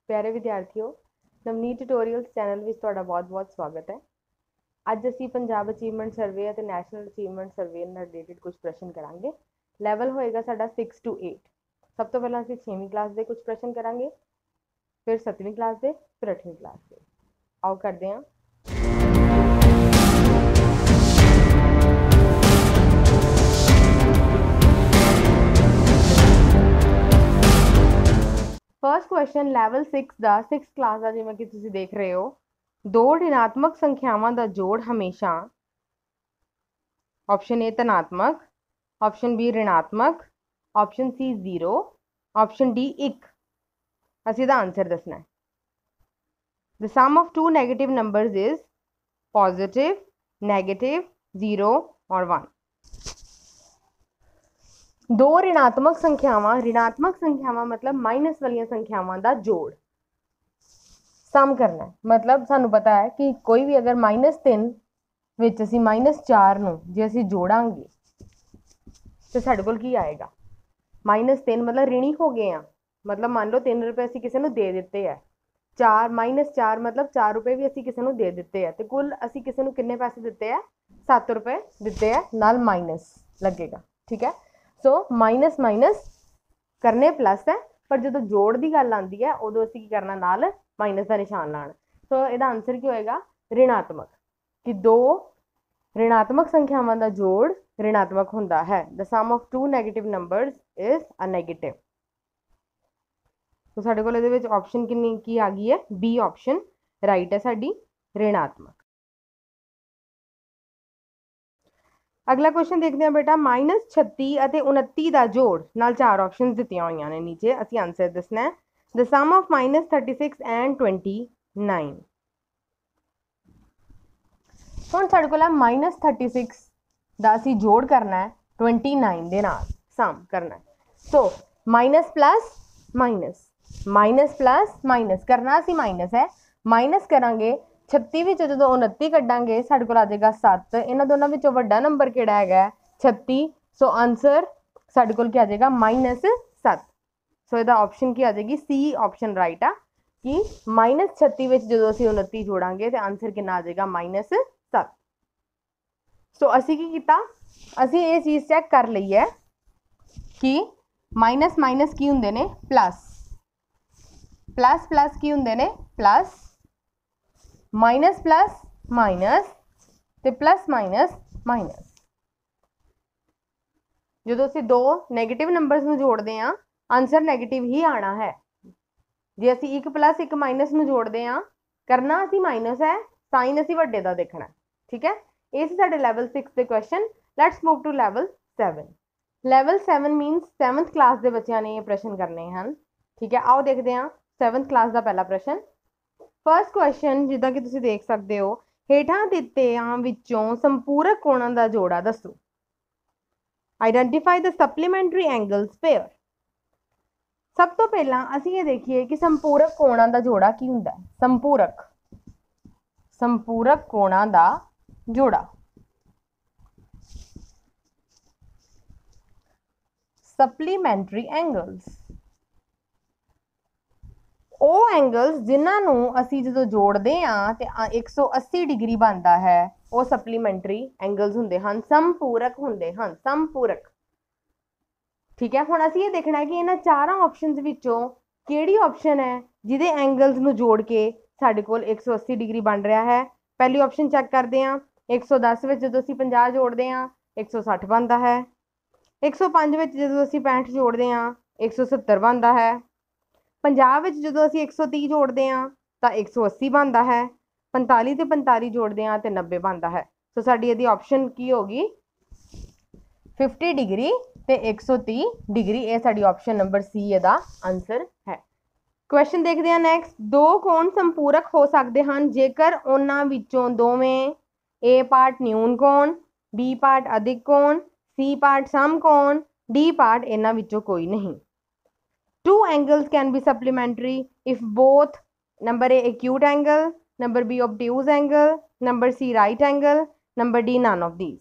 प्यारे विद्यार्थियों, Navneet tutorials channel में तुहाडा बहुत-बहुत स्वागत है। अज असीं पंजाब अचीवमेंट सर्वे ते नैशनल अचीवमेंट सर्वे नाल रिलेटेड कुछ प्रश्न करांगे। लैवल होएगा साडा 6 to 8। सब तो पहलां असीं 6वीं क्लास के कुछ प्रश्न करांगे, फिर 7वीं क्लास के, फिर 8वीं क्लास के। आओ करदे हां। फर्स्ट क्वेश्चन लैवल 6 का 6 क्लास का जिवें कि तुसीं देख रहे हो, दो ऋणात्मक संख्यावां दा जोड़ हमेशा ऑप्शन ए धनात्मक, ऑप्शन बी ऋणात्मक, ऑप्शन सी 0, ऑप्शन डी 1। असीं दा आंसर दसना है। The sum of two negative numbers is positive, negative, 0 और 1। दो ऋणात्मक संख्यावां मतलब माइनस वाली संख्यावां दा जोड़ सम करना है। मतलब सानू पता है कि कोई भी अगर -3 विच असीं -4 नूं जे असीं जोड़ांगे तो साडे कोल की आएगा। -3 मतलब ऋणी हो गए हैं, मतलब मान लो 3 रुपए असीं किसी नूं दे दित्ते है। 4 -4 मतलब 4 रुपए भी असीं किसी नूं दे दित्ते है, तो कुल असीं किसी नूं किन्ने पैसे दित्ते है? 7 रुपए दित्ते है, नाल माइनस लगेगा। ठीक है, सो माइनस माइनस करने प्लस है, पर जो जोड़ की गल आती है उदों असीं की करना नाल माइनस का निशान लाना। सो इहदा आंसर की होएगा? ऋणात्मक। कि दो ऋणात्मक संख्यावां दा जोड़ ऋणात्मक हुंदा है। The sum of two negative numbers is a negative. तो साडे कोल इहदे विच ऑप्शन की आ गई है? बी ऑप्शन राइट है साडी, ऋणात्मक। अगला क्वेश्चन देखते हैं बेटा, -36 ਅਤੇ 29 ਦਾ जोड़ नाल 4 ऑप्शंस दित्तियां होईयां ने नीचे। असीं आंसर दसना है। The sum of -36 and 29। हुण साडे कोल -36 ਦਾ असीं जोड़ करना है 29 दे नाल सम करना है। So minus plus minus, minus plus minus करना असीं माइनस है, माइनस करांगे 36 विच जदों 29 कड्डांगे साडे कोल आ जाएगा 7। इन्हां दोनां विचों वड्डा नंबर किहड़ा हैगा? 36। सो आंसर साडे कोल क्या आ जाएगा? -7। सो इहदा ऑप्शन की आ जाएगी? सी ऑप्शन राइट आ कि -36 विच जदों असीं 29 जोड़ांगे तो आंसर कितना आ जाएगा? -7। सो असीं की कीता? असीं ये चीज़ चैक कर लई है कि माइनस माइनस की हुंदे ने प्लस, प्लस प्लस की हुंदे ने प्लस, माइनस प्लस माइनस ते प्लस माइनस माइनस। जो असीं दो नैगेटिव नंबर्स नूं जोड़ते हैं आंसर नैगेटिव ही आना है। जे असीं 1 + 1 माइनस नूं जोड़ते हैं करना असीं माइनस है, साइन असीं वड्डे दा देखना है। ठीक है, ये सी साडे लैवल 6 के question. Let's move to level 7। Level 7 means 7th class के बच्चों ने ये प्रश्न करने हैं। ठीक है, आओ देखते हैं 7th क्लास का पहला प्रश्न। फर्स्ट क्वेश्चन जिदा कि तुसीं देख सकते हो, हेठां दित्तिआं विचों संपूरक कोणां दा जोड़ा दसो। Identify the supplementary angles pair. सब तो पहला असीं ये देखिए कि संपूरक कोणां दा जोड़ा की हुंदा है। संपूरक कोणां दा जोड़ा, सप्लीमेंटरी एंगल्स ਉਹ एंगल्स जिन्हां नूं असीं जदों जोड़दे आं ते 180 डिग्री बनता है, वो सप्लीमेंटरी एंगल्स हुंदे हन, संपूरक हुंदे हन, संपूरक। ठीक है, हुण असीं ये देखना है कि इन्हां चारां ऑप्शनस विचों किहड़ी ऑप्शन है जिहदे एंगल्स नूं जोड़ के साडे कोल 180 डिग्री बन रहा है। पहली ऑप्शन चैक करते हैं। 110 विच जदों असीं 50 जोड़ते हैं 160 बनता है। 105 विच जदों असीं 65 जोड़ते हैं 170 बनता है। 50 विच जदों असीं 130 जोड़ते हैं तो 180 बनता है। 45 ते 45 जोड़ते हैं तो 90 बनता है। सो साडी इहदी ऑप्शन की होगी? 50 डिग्री ते 130 डिग्री। ये साडी ऑप्शन नंबर सी इहदा आंसर है। क्वेश्चन देखते हैं नैक्सट। दो कोण संपूरक हो सकते हैं जेकर उन्हां विचों दोवें ए पार्ट न्यून कोण, बी पार्ट अधिक कोण, सी पार्ट सम कोण, डी पार्ट इन्हां विचों कोई नहीं। Two angles can be supplementary if both number A acute angle, number B obtuse angle, number C right angle, number D none of these.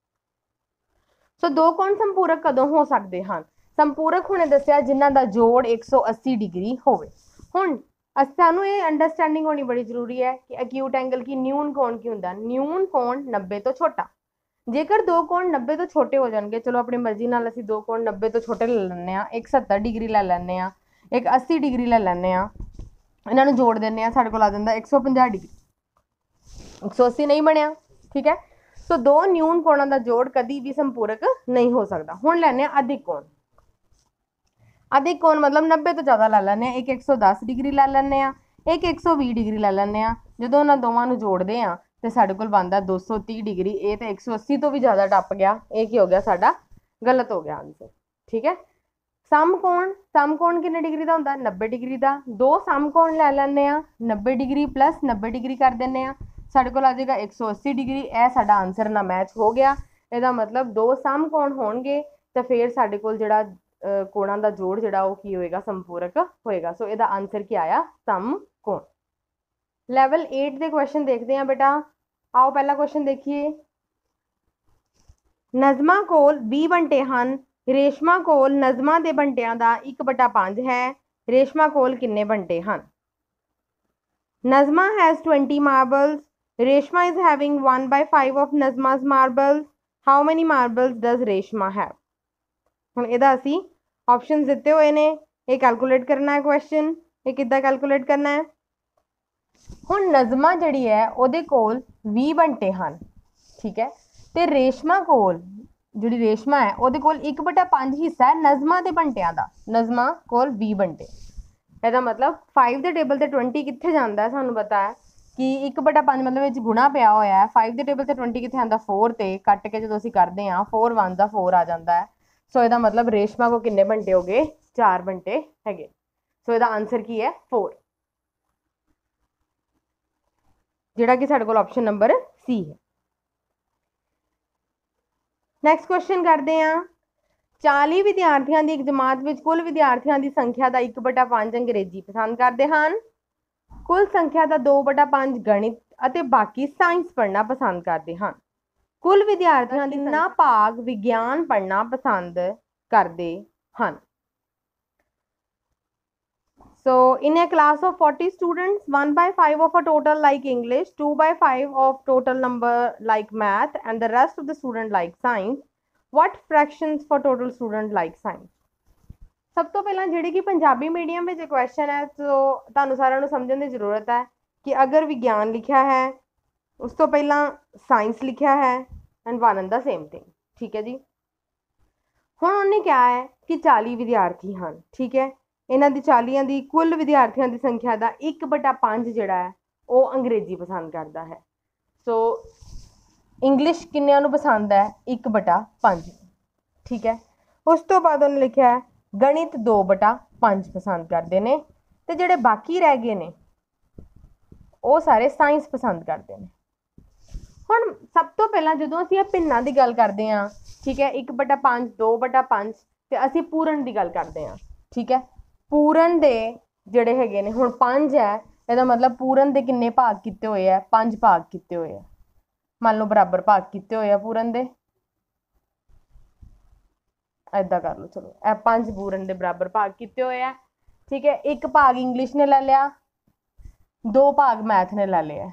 So दो कोण संपूरक कदों हो सकते हैं? संपूरक हुणे दस्सिया जिन्हां दा जोड़ 180 डिग्री होवे। हुण सानू ये अंडरस्टैंडिंग होनी बड़ी जरूरी है कि एक्यूट एंगल की न्यून कोण की हुंदा, न्यून कोण 90 तो छोटा। जेकर दो कोण 90 तो छोटे हो जाएंगे, चलो अपनी मर्जी नाल असीं दो कोण 90 तो छोटे ले लैंदे आ, एक 70 डिग्री ले लैंदे आ, एक 80 डिग्री ले लैंदे आ, इन्हां नूं जोड़ दिंदे आ, साडे कोल आ जांदा 150 डिग्री, 180 नहीं बनिया। ठीक है, सो दो न्यून कोणां दा जोड़ कदी भी संपूरक नहीं हो सकता। हुण लैने आ अधिक कोण, अधिक कोण मतलब 90 तो ज़्यादा लै लैंदे आ, एक 110 डिग्री लै लैंदे आ, एक 120 डिग्री लै लैंदे आ। जदों उन्हां दोवां नूं जोड़दे आ ते साडे कोल बनदा 230 डिग्री। ये तो 180 तो भी ज़्यादा टप गया, ये की हो गया साडा गलत हो गया आंसर। ठीक है, समकोण किन्ने डिग्री का होंदा, 90 डिग्री का। दो समकोण लै लैंदे आ, 90 डिग्री प्लस 90 डिग्री कर दिंदे आ, साडे कोल आ जाएगा 180 डिग्री। यह साडा आंसर ना मैच हो गया। ਇਹਦਾ मतलब दो समकोण होणगे तो फिर साडे कोल जिहड़ा कोणां दा जोड़ जिहड़ा वो की होएगा, संपूरक होएगा। सो ਇਹਦਾ आंसर की आया, समकोण। लैवल 8 के क्वेश्चन देखते हैं बेटा। आओ पहला क्वेश्चन देखिए। नज़मा कोल 20 बंटे हैं, रेशमा कोल नज़मा के बंटियां का 1/5 है। रेशमा कोल किन्ने बंटे हैं? Nazma has 20 marbles. Reshma is having 1/5 of Nazma's marbles. How many marbles does Reshma have? हुण इहदा असीं ऑप्शन दिते हुए ने, ये कैलकुलेट करना है क्वेश्चन। ये किद्दां कैलकुलेट करना है? हुण नज़मा जिहड़ी है उहदे कोल 20 बंटे हैं। ठीक है, ते रेशमा कोल जिहड़ी रेशमा है उहदे कोल 1/5 हिस्सा है नज़मा के बंटियां दा। नज़मा कोल 20 बंटे, ਇਹਦਾ मतलब 5 ਦੇ ਟੇਬਲ ਤੇ 20 ਕਿੱਥੇ ਜਾਂਦਾ ਹੈ? ਸਾਨੂੰ ਪਤਾ ਹੈ ਕਿ 1/5 मतलब ਵਿੱਚ ਗੁਣਾ ਪਿਆ ਹੋਇਆ ਹੈ। 5 ਦੇ ਟੇਬਲ ਤੇ 20 ਕਿੱਥੇ ਆਂਦਾ? 4 ਤੇ। ਕੱਟ ਕੇ ਜਦੋਂ ਅਸੀਂ ਕਰਦੇ ਹਾਂ 4 1 ਦਾ 4 ਆ ਜਾਂਦਾ ਹੈ। ਸੋ ਇਹਦਾ मतलब ਰੇਸ਼ਮਾ ਕੋ ਕਿੰਨੇ ਬੰਟੇ ਹੋ ਗਏ? 4 ਬੰਟੇ ਹੈਗੇ। ਸੋ ਇਹਦਾ ਆਨਸਰ ਕੀ ਹੈ? 4, ਜਿਹੜਾ ਕਿ ਸਾਡੇ ਕੋਲ ਆਪਸ਼ਨ ਨੰਬਰ ਸੀ ਹੈ। ਨੈਕਸਟ क्वेश्चन करते हैं। 40 विद्यार्थियों की एक जमात में कुल विद्यार्थियों की संख्या का 1/5 अंग्रेजी पसंद करते हैं, कुल संख्या का 2/5 गणित और बाकी साइंस पढ़ना पसंद करते हैं। कुल विद्यार्थियों की कितना भाग विज्ञान पढ़ना पसंद करते हैं? So in a class of 40 students, 1/5 of a total like English, 2/5 of total number like math, and the rest of the student like science. What fractions for total student like science? सब तो पहला जिहड़ी कि Punjabi medium में question है, तो तुहानू सारिਆਂ ਨੂੰ समझने की जरूरत है कि अगर विज्ञान लिखा है उस तो पहला साइंस लिखा है and one and the same thing. ठीक है जी, हुण उन्हें क्या है कि 40 विद्यार्थी हैं। ठीक है, इन्हां दी 40 की कुल विद्यार्थियों की संख्या का 1/5 जिहड़ा है वो अंग्रेजी पसंद करता है। सो इंग्लिश किन्नियां नूं पसंद है? 1/5। ठीक है, उस तो बाद उन्हें लिखा है गणित 2/5 पसंद करते हैं, तो जिहड़े बाकी रह गए ने वो सारे साइंस पसंद करते हैं। हुण सब तो पहला जदों असीं भिन्नां की गल करते हैं, ठीक है, 1/5 2/5, तो असीं पूरण की गल करते हैं। ठीक है, पूरण दे जिहड़े हैगे ने, हुण 5 है, इसदा मतलब पूरण दे किन्ने भाग कीते हुए है? 5 भाग कीते हुए है। मान लो बराबर भाग कीते हुए है पूरण दे, ऐदा कर लो, चलो ए 5 पूरण दे बराबर भाग कीते हुए है। ठीक है, 1 भाग इंग्लिश ने ले लिया, 2 भाग मैथ ने ले लिया।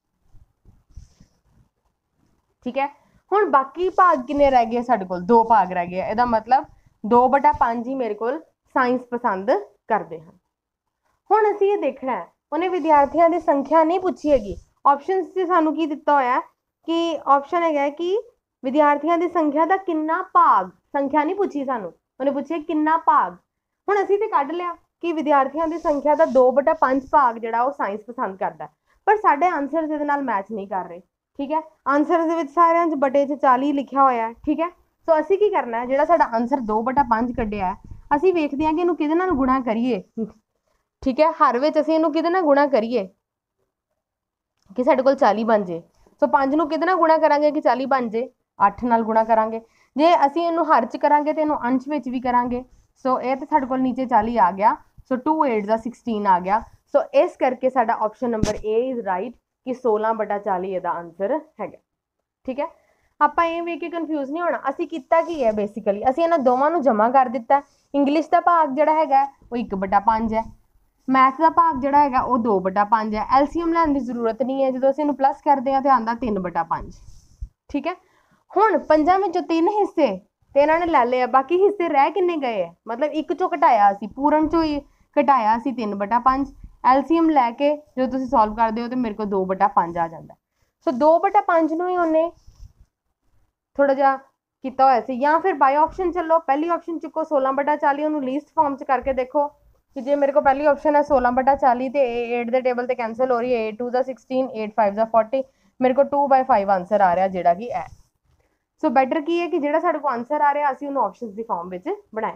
ठीक है, हुण बाकी भाग किन्ने रह गए? साडे कोल 2 भाग रह गए। इसदा मतलब 2/5 ही मेरे कोल साइंस पसंद करते हैं। हुण असीं ये देखना है, उन्हें विद्यार्थियों की संख्या नहीं पूछी हैगी। ऑप्शन से सानू की दिता होया कि ऑप्शन है कि विद्यार्थियों की संख्या का कितना भाग, संख्या नहीं पूछी सानू, उन्हें पूछे कितना भाग। हुण असीं ते कढ लिया कि विद्यार्थियों की संख्या का 2/5 भाग जिहड़ा वो साइंस पसंद करता है, पर साडे आंसर इहदे नाल मैच नहीं कर रहे। ठीक है, आंसर दे विच सारिਆਂ 'ਚ बटे 'ਚ 40 लिखा होया है। ठीक है, सो असीं की करना है, जिहड़ा साडा आंसर 2/5 कढ़िया है, असीं वेखदे हां कि इहनूं किहदे नाल गुणा करिए। ठीक है, हर विच असीं इहनूं किहदे नाल गुणा करिए कि साडे कोल 40 बन जे। सो 5 नूं किहदे नाल गुणा करांगे कि 40 बन जे? 8 नाल गुणा करांगे। जे असीं इहनूं हर च करांगे तो इहनूं अंश विच भी करांगे। सो ये तो साडे कोल नीचे 40 आ गया। सो 2 8 दा 16 आ गया। सो इस करके साडा option number A is right कि 16/40 इहदा आंसर हैगा। ठीक है, आपां ये वेख के कन्फ्यूज नहीं होना। असीं कीता की है, बेसिकली असीं इन्हां दोवां नूं जमा कर दिता। इंग्लिश का भाग जिहड़ा हैगा वो 1/5 है, मैथ का भाग ਜਿਹੜਾ ਹੈਗਾ ਉਹ 2/5 है। एलसीएम ਲੈਣ ਦੀ ਜ਼ਰੂਰਤ ਨਹੀਂ ਹੈ, ਜਦੋਂ ਅਸੀਂ ਇਹਨੂੰ ਪਲੱਸ ਕਰਦੇ ਹਾਂ ਤੇ ਆਉਂਦਾ 3/5। ਠੀਕ ਹੈ, ਹੁਣ ਪੰਜਾਂ ਵਿੱਚੋਂ 3 ਹਿੱਸੇ ਤੇ ਇਹਨਾਂ ਨੇ ਲੈ ਲਏ ਆ, ਬਾਕੀ ਹਿੱਸੇ ਰਹਿ ਕਿੰਨੇ ਗਏ ਹੈ, मतलब ਇੱਕ ਚੋਂ ਘਟਾਇਆ ਅਸੀਂ, ਪੂਰਨ ਚੋਂ ਹੀ ਘਟਾਇਆ ਅਸੀਂ 3/5। एलसीएम लैके जो तुम सॉल्व करते हो तो मेरे को 2/5 आ जाता है। सो 2/5 ਨੂੰ ਹੀ ਉਹਨੇ ਥੋੜਾ ਜਿਹਾ ਕੀਤਾ ਹੋਇਆ ਸੀ। ਜਾਂ ਫਿਰ ਬਾਈ ਆਪਸ਼ਨ ਚੱਲੋ, ਪਹਿਲੀ ਆਪਸ਼ਨ ਚੁੱਕੋ 16/40, ਉਹਨੂੰ ਲੀਸਟ ਫਾਰਮ 'ਚ ਕਰਕੇ ਦੇਖੋ कि जे मेरे को पहली ऑप्शन है 16/40 तो 8 के टेबल से कैंसल हो रही है, 8 2 दा 16, 8 5 दा 40, मेरे को 2/5 आंसर आ रहा जिहड़ा कि है। सो बैटर की है कि जिहड़ा साडे को आंसर आ रहा असीं उहनूं ऑप्शनस दी फॉर्म विच बनाया।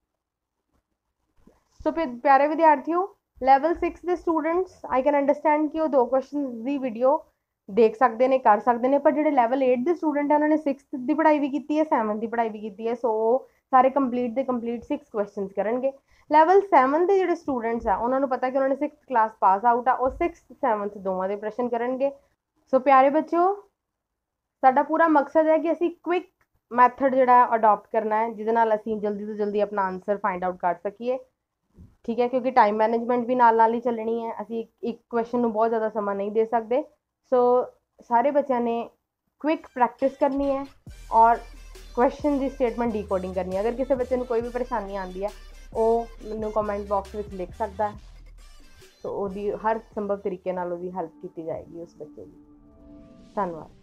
सो प्यारे विद्यार्थियों, लैवल 6 के स्टूडेंट्स आई कैन अंडरस्टैंड कि वो 2 क्वेश्चन की वीडियो देख सकते हैं, कर सकते हैं, पर जो लैवल 8 के स्टूडेंट है उन्होंने 6th की पढ़ाई भी की है, 7th की पढ़ाई भी की है। सो सारे कंप्लीट दे कंप्लीट 6 क्वेश्चन करेंगे। लैवल 7 के जो स्टूडेंट्स है उन्होंने पता कि उन्होंने 6th क्लास पास आउट आ, वो 6th 7th दोवां दे प्रश्न करेंगे। सो प्यारे बच्चों, साडा पूरा मकसद है कि असी क्विक मैथड जिहड़ा अडॉप्ट करना है, जिहदे नाल असी जल्दी तो जल्दी अपना आंसर फाइंड आउट कर सकीए। ठीक है, क्योंकि टाइम मैनेजमेंट भी नाल नाल ही चलनी है, असी एक क्वेश्चन नूं बहुत ज़्यादा समा नहीं दे सकते। सो सारे बच्चों ने क्विक प्रैक्टिस करनी है और क्वेश्चन की स्टेटमेंट डीकोडिंग करनी है। अगर किसी बच्चे को कोई भी परेशानी आती है ਉਹ ਮੈਨੂੰ ਕਮੈਂਟ ਬਾਕਸ ਵਿੱਚ ਲਿਖ ਸਕਦਾ ਹੈ, तो ਉਹਦੀ हर संभव तरीके ਨਾਲ ਉਹਦੀ ਹੈਲਪ ਕੀਤੀ ਜਾਏਗੀ ਉਸ ਬੱਚੇ ਦੀ। ਧੰਨਵਾਦ।